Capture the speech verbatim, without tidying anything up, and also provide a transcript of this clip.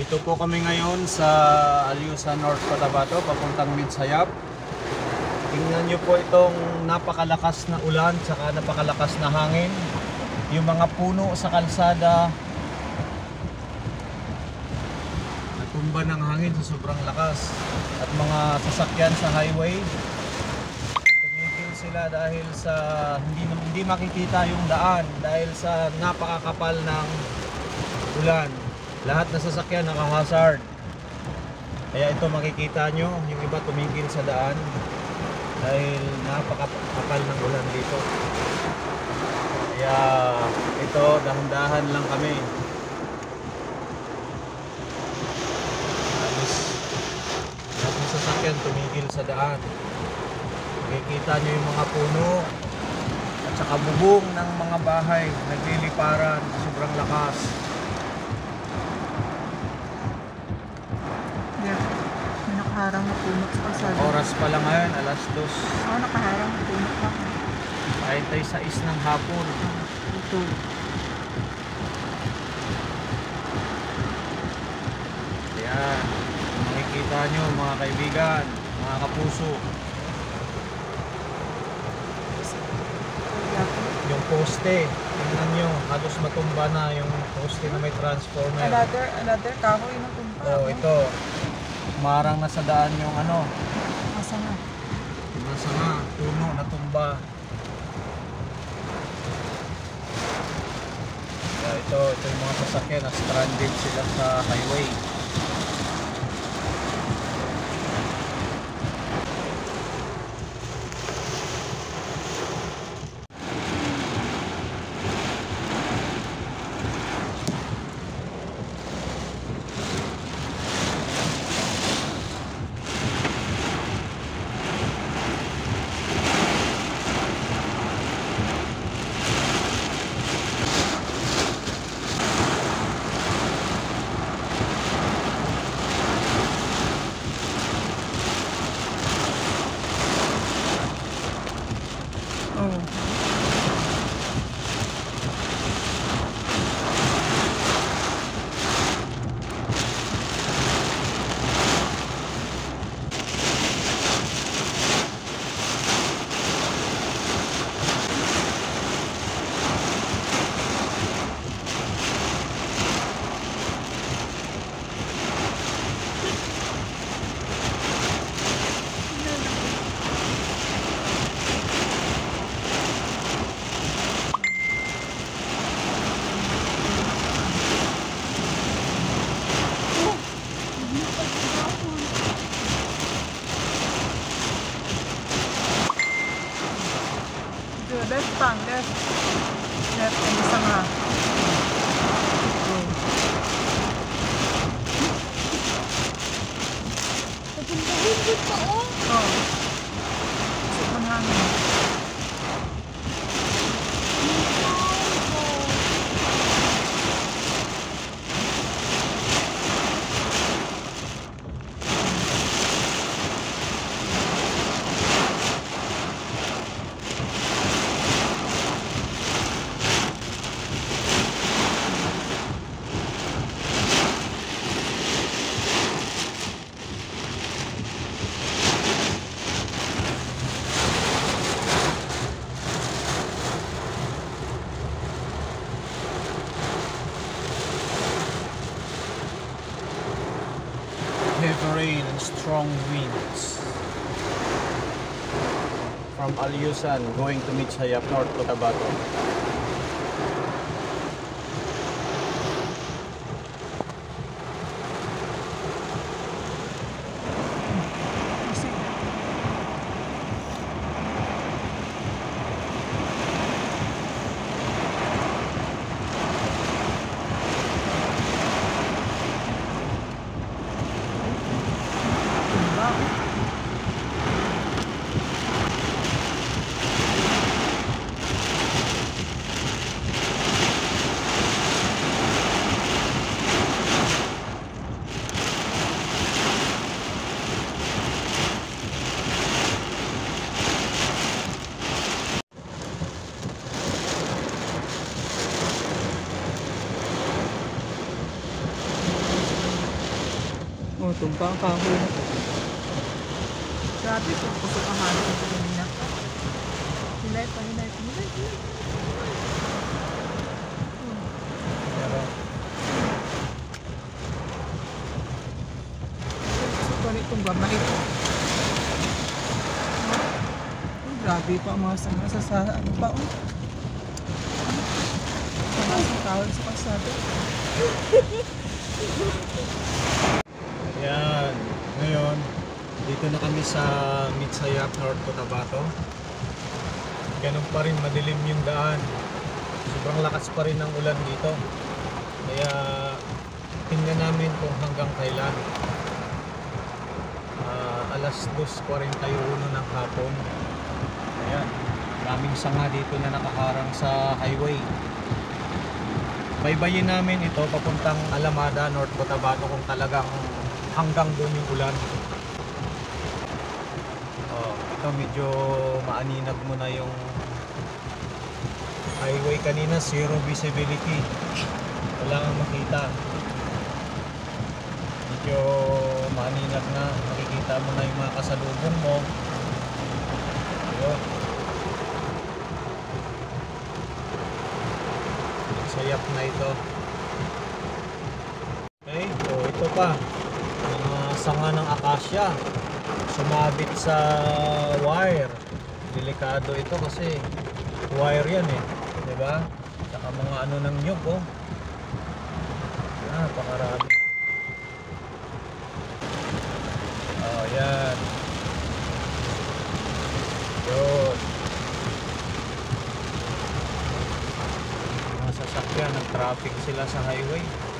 Dito po kami ngayon sa Alyusan North Cotabato, papuntang Midsayap. Tingnan nyo po itong napakalakas na ulan, saka napakalakas na hangin. Yung mga puno sa kalsada, natumba ng hangin sa sobrang lakas. At mga sasakyan sa highway, tumigil sila dahil sa hindi, hindi makikita yung daan dahil sa napakakapal ng ulan. Lahat na sasakyan naka-hazard. Kaya ito makikita nyo, yung iba tumigil sa daan dahil napakakapal ng ulan dito. Kaya ito, dahan-dahan lang kami. Halos lahat ng sasakyan tumigil sa daan. Makikita nyo yung mga puno at saka bubong ng mga bahay nagliliparan sa sobrang lakas. May nakaharang na puno sa kalsada. Oras pa lang ngayon, alas dos. Oo, nakaharang na puno pa. Kahit sa is ng hapon. Ito. Ayan. Makikita nyo mga kaibigan, mga kapuso. Yung poste, tingnan nyo, halos matumba na yung poste na may transformer. Another, another kahoy na tumpa. Oh, ito. Marang na sa daan yung ano. Masa na. Nasa nga, puno na tumba. Kaya ito, ito yung mga sasakyan na stranded sila sa highway. Oo. Left pang, left. Left ang isa nga. Okay. Nagpunta-higit pa oh. Oo. Isip ng hangin. Heavy rain and strong winds from Alyusan going to Midsayap, North Cotabato. Oh, tumpa ang kahoy na to. Grabe po, kusok ang hangin ito kanina. Hilay pa, hilay pa, hilay, hilay. Pero, Kusok pa rin itong gamay ito. Oh, grabe pa ang mga sanga sa sa ano pa, oh. Sanga sa kahoy sa pasado. ayan. Ngayon, dito na kami sa Mitsayap, North Cotabato. Ganun pa rin, madilim yung daan. Sobrang lakas pa rin ng ulan dito. Kaya, tingnan namin kung hanggang kailan. Ah, alas dos forty-one ng hapon. Ayan, daming sanga dito na nakaharang sa highway. Baybayin namin ito papuntang Alamada, North Cotabato kung talagang hanggang doon yung ulan. Oh, ito medyo maaninag mo na yung highway kanina, zero visibility. Wala kang makita. Medyo maaninag na, makikita mo na yung mga kasalubong mo. Ayun. Sayap na ito. Okay, so ito pa. Mga sanga ng akasya. Sumabit sa wire. Delikado ito kasi wire yan eh. Diba? Saka mga ano ng nyug oh. Ah, pakarami. Oh, yan. Yun. Mga sasakyan, nag-traffic sila sa highway.